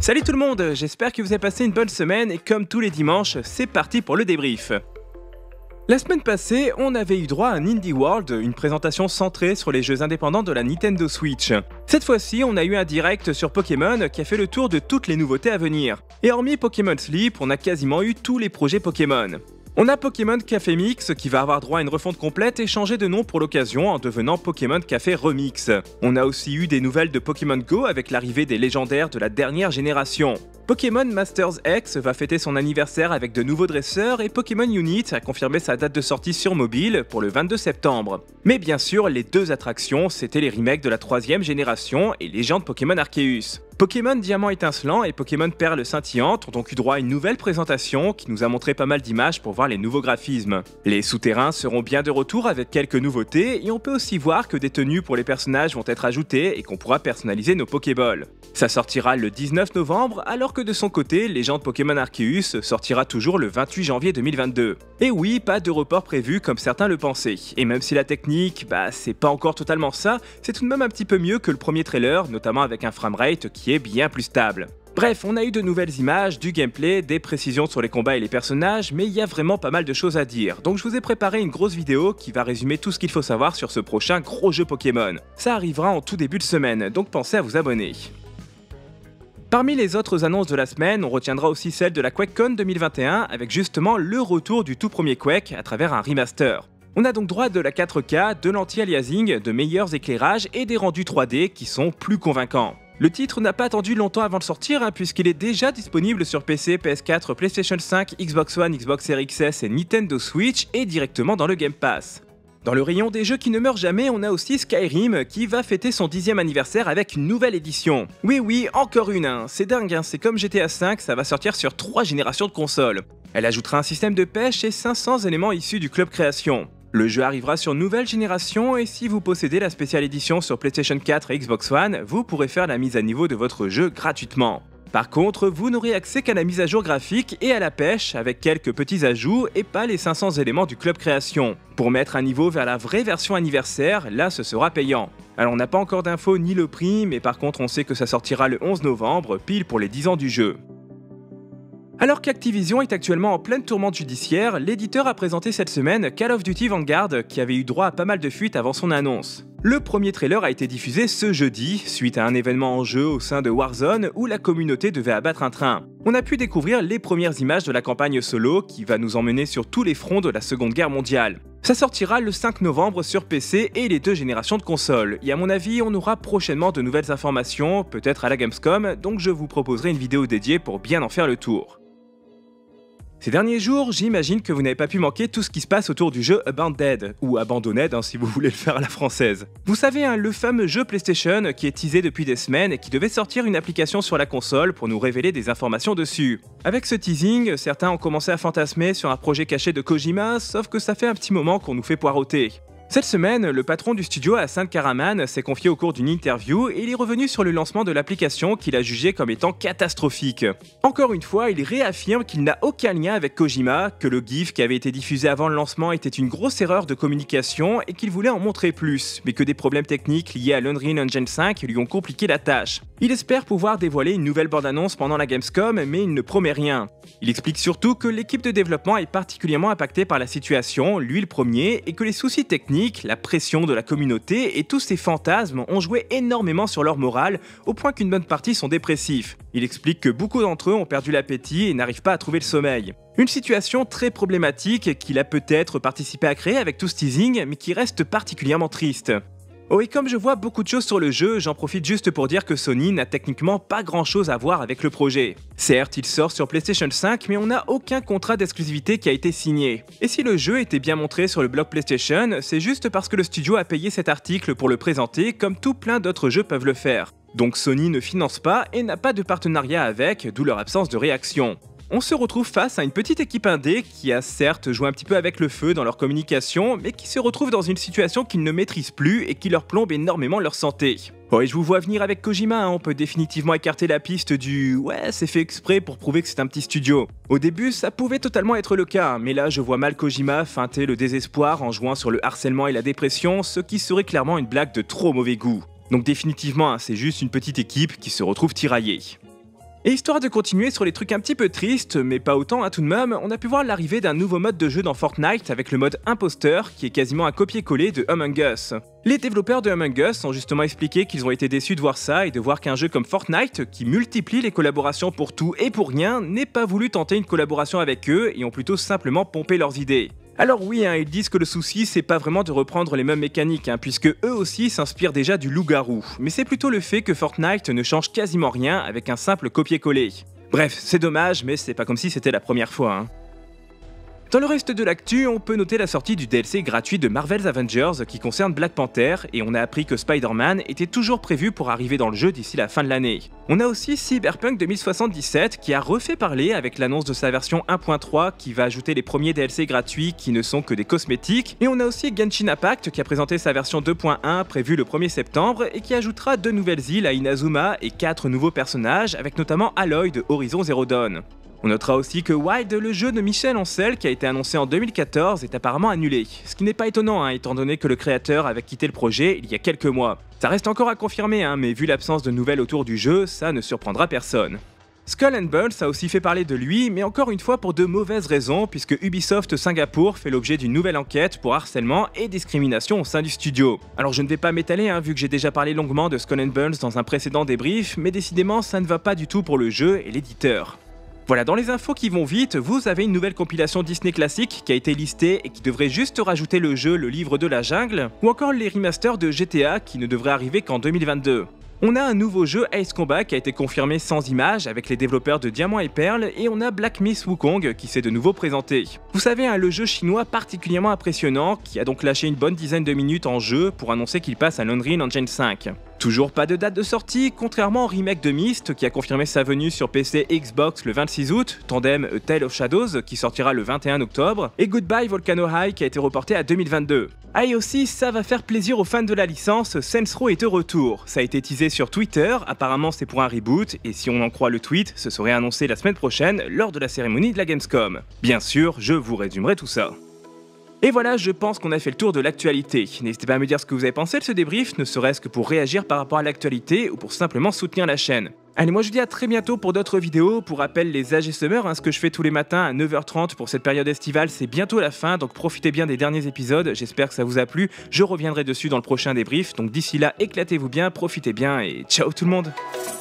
Salut tout le monde, j'espère que vous avez passé une bonne semaine et comme tous les dimanches, c'est parti pour le débrief. La semaine passée, on avait eu droit à un Indie World, une présentation centrée sur les jeux indépendants de la Nintendo Switch. Cette fois-ci, on a eu un direct sur Pokémon qui a fait le tour de toutes les nouveautés à venir. Et hormis Pokémon Sleep, on a quasiment eu tous les projets Pokémon. On a Pokémon Café Mix qui va avoir droit à une refonte complète et changer de nom pour l'occasion en devenant Pokémon Café Remix. On a aussi eu des nouvelles de Pokémon Go avec l'arrivée des légendaires de la dernière génération. Pokémon Masters X va fêter son anniversaire avec de nouveaux dresseurs et Pokémon Unit a confirmé sa date de sortie sur mobile pour le 22 septembre. Mais bien sûr, les deux attractions, c'était les remakes de la 3ème génération et Légende Pokémon Arceus. Pokémon Diamant étincelant et Pokémon Perle scintillante ont donc eu droit à une nouvelle présentation qui nous a montré pas mal d'images pour voir les nouveaux graphismes. Les souterrains seront bien de retour avec quelques nouveautés et on peut aussi voir que des tenues pour les personnages vont être ajoutées et qu'on pourra personnaliser nos Pokéballs. Ça sortira le 19 novembre alors que de son côté, Légende Pokémon Arceus sortira toujours le 28 janvier 2022. Et oui, pas de report prévu comme certains le pensaient. Et même si la technique, c'est pas encore totalement ça, c'est tout de même un petit peu mieux que le premier trailer, notamment avec un framerate qui est bien plus stable. Bref, on a eu de nouvelles images, du gameplay, des précisions sur les combats et les personnages, mais il y a vraiment pas mal de choses à dire. Donc je vous ai préparé une grosse vidéo qui va résumer tout ce qu'il faut savoir sur ce prochain gros jeu Pokémon. Ça arrivera en tout début de semaine, donc pensez à vous abonner. Parmi les autres annonces de la semaine, on retiendra aussi celle de la QuakeCon 2021 avec justement le retour du tout premier Quake à travers un remaster. On a donc droit de la 4K, de l'anti-aliasing, de meilleurs éclairages et des rendus 3D qui sont plus convaincants. Le titre n'a pas attendu longtemps avant de sortir puisqu'il est déjà disponible sur PC, PS4, PlayStation 5, Xbox One, Xbox Series XS et Nintendo Switch et directement dans le Game Pass. Dans le rayon des jeux qui ne meurent jamais, on a aussi Skyrim qui va fêter son 10e anniversaire avec une nouvelle édition. Oui, encore une, c'est dingue, c'est comme GTA V, ça va sortir sur 3 générations de consoles. Elle ajoutera un système de pêche et 500 éléments issus du Club Création. Le jeu arrivera sur nouvelle génération et si vous possédez la spéciale édition sur PlayStation 4 et Xbox One, vous pourrez faire la mise à niveau de votre jeu gratuitement. Par contre, vous n'aurez accès qu'à la mise à jour graphique et à la pêche avec quelques petits ajouts et pas les 500 éléments du Club Création. Pour mettre un niveau vers la vraie version anniversaire, là ce sera payant. Alors on n'a pas encore d'infos ni le prix, mais par contre on sait que ça sortira le 11 novembre, pile pour les 10 ans du jeu. Alors qu'Activision est actuellement en pleine tourmente judiciaire, l'éditeur a présenté cette semaine Call of Duty Vanguard qui avait eu droit à pas mal de fuites avant son annonce. Le premier trailer a été diffusé ce jeudi, suite à un événement en jeu au sein de Warzone où la communauté devait abattre un train. On a pu découvrir les premières images de la campagne solo qui va nous emmener sur tous les fronts de la Seconde Guerre mondiale. Ça sortira le 5 novembre sur PC et les 2 générations de consoles, et à mon avis on aura prochainement de nouvelles informations, peut-être à la Gamescom, donc je vous proposerai une vidéo dédiée pour bien en faire le tour. Ces derniers jours, j'imagine que vous n'avez pas pu manquer tout ce qui se passe autour du jeu Abandoned, ou Abandonned si vous voulez le faire à la française. Vous savez, le fameux jeu PlayStation qui est teasé depuis des semaines et qui devait sortir une application sur la console pour nous révéler des informations dessus. Avec ce teasing, certains ont commencé à fantasmer sur un projet caché de Kojima, sauf que ça fait un petit moment qu'on nous fait poireauter. Cette semaine, le patron du studio Hassan Karaman s'est confié au cours d'une interview et il est revenu sur le lancement de l'application qu'il a jugé comme étant catastrophique. Encore une fois, il réaffirme qu'il n'a aucun lien avec Kojima, que le GIF qui avait été diffusé avant le lancement était une grosse erreur de communication et qu'il voulait en montrer plus, mais que des problèmes techniques liés à l'Unreal Engine 5 lui ont compliqué la tâche. Il espère pouvoir dévoiler une nouvelle bande-annonce pendant la Gamescom, mais il ne promet rien. Il explique surtout que l'équipe de développement est particulièrement impactée par la situation, lui le premier, et que les soucis techniques, la pression de la communauté et tous ces fantasmes ont joué énormément sur leur morale, au point qu'une bonne partie sont dépressifs. Il explique que beaucoup d'entre eux ont perdu l'appétit et n'arrivent pas à trouver le sommeil. Une situation très problématique qu'il a peut-être participé à créer avec tout ce teasing, mais qui reste particulièrement triste. Oh et comme je vois beaucoup de choses sur le jeu, j'en profite juste pour dire que Sony n'a techniquement pas grand chose à voir avec le projet. Certes, il sort sur PlayStation 5, mais on n'a aucun contrat d'exclusivité qui a été signé. Et si le jeu était bien montré sur le blog PlayStation, c'est juste parce que le studio a payé cet article pour le présenter, comme tout plein d'autres jeux peuvent le faire. Donc Sony ne finance pas et n'a pas de partenariat avec, d'où leur absence de réaction. On se retrouve face à une petite équipe indé qui a certes joué un petit peu avec le feu dans leur communication, mais qui se retrouve dans une situation qu'ils ne maîtrisent plus et qui leur plombe énormément leur santé. Oh et je vous vois venir avec Kojima, on peut définitivement écarter la piste du « ouais, c'est fait exprès pour prouver que c'est un petit studio ». Au début, ça pouvait totalement être le cas, mais là je vois mal Kojima feinter le désespoir en jouant sur le harcèlement et la dépression, ce qui serait clairement une blague de trop mauvais goût. Donc définitivement, c'est juste une petite équipe qui se retrouve tiraillée. Et histoire de continuer sur les trucs un petit peu tristes, mais pas autant tout de même, on a pu voir l'arrivée d'un nouveau mode de jeu dans Fortnite avec le mode imposteur qui est quasiment un copier-coller de Among Us. Les développeurs de Among Us ont justement expliqué qu'ils ont été déçus de voir ça et de voir qu'un jeu comme Fortnite, qui multiplie les collaborations pour tout et pour rien, n'ait pas voulu tenter une collaboration avec eux et ont plutôt simplement pompé leurs idées. Alors oui, ils disent que le souci c'est pas vraiment de reprendre les mêmes mécaniques, puisque eux aussi s'inspirent déjà du loup-garou, mais c'est plutôt le fait que Fortnite ne change quasiment rien avec un simple copier-coller. Bref, c'est dommage, mais c'est pas comme si c'était la première fois. Dans le reste de l'actu, on peut noter la sortie du DLC gratuit de Marvel's Avengers qui concerne Black Panther, et on a appris que Spider-Man était toujours prévu pour arriver dans le jeu d'ici la fin de l'année. On a aussi Cyberpunk 2077 qui a refait parler avec l'annonce de sa version 1.3 qui va ajouter les premiers DLC gratuits qui ne sont que des cosmétiques, et on a aussi Genshin Impact qui a présenté sa version 2.1 prévue le 1er septembre et qui ajoutera 2 nouvelles îles à Inazuma et 4 nouveaux personnages avec notamment Aloy de Horizon Zero Dawn. On notera aussi que Wild, le jeu de Michel Ancel qui a été annoncé en 2014, est apparemment annulé. Ce qui n'est pas étonnant étant donné que le créateur avait quitté le projet il y a quelques mois. Ça reste encore à confirmer mais vu l'absence de nouvelles autour du jeu, ça ne surprendra personne. Skull and Bones a aussi fait parler de lui, mais encore une fois pour de mauvaises raisons, puisque Ubisoft Singapour fait l'objet d'une nouvelle enquête pour harcèlement et discrimination au sein du studio. Alors je ne vais pas m'étaler vu que j'ai déjà parlé longuement de Skull and Bones dans un précédent débrief, mais décidément ça ne va pas du tout pour le jeu et l'éditeur. Voilà, dans les infos qui vont vite, vous avez une nouvelle compilation Disney classique qui a été listée et qui devrait juste rajouter le jeu Le Livre de la Jungle, ou encore les remasters de GTA qui ne devraient arriver qu'en 2022. On a un nouveau jeu Ace Combat qui a été confirmé sans image avec les développeurs de Diamant et Perle, et on a Black Myth Wukong qui s'est de nouveau présenté. Vous savez, le jeu chinois particulièrement impressionnant qui a donc lâché une bonne dizaine de minutes en jeu pour annoncer qu'il passe à l'Unreal Engine 5. Toujours pas de date de sortie, contrairement au remake de Myst qui a confirmé sa venue sur PC et Xbox le 26 août, tandem A Tale of Shadows qui sortira le 21 octobre, et Goodbye Volcano High qui a été reporté à 2022. Et aussi, ça va faire plaisir aux fans de la licence, Saints Row est de retour. Ça a été teasé sur Twitter, apparemment c'est pour un reboot, et si on en croit le tweet, ce serait annoncé la semaine prochaine lors de la cérémonie de la Gamescom. Bien sûr, je vous résumerai tout ça. Et voilà, je pense qu'on a fait le tour de l'actualité. N'hésitez pas à me dire ce que vous avez pensé de ce débrief, ne serait-ce que pour réagir par rapport à l'actualité ou pour simplement soutenir la chaîne. Allez, moi je vous dis à très bientôt pour d'autres vidéos. Pour rappel, les AG Summer, ce que je fais tous les matins à 9h30 pour cette période estivale, c'est bientôt la fin, donc profitez bien des derniers épisodes, j'espère que ça vous a plu. Je reviendrai dessus dans le prochain débrief, donc d'ici là, éclatez-vous bien, profitez bien et ciao tout le monde.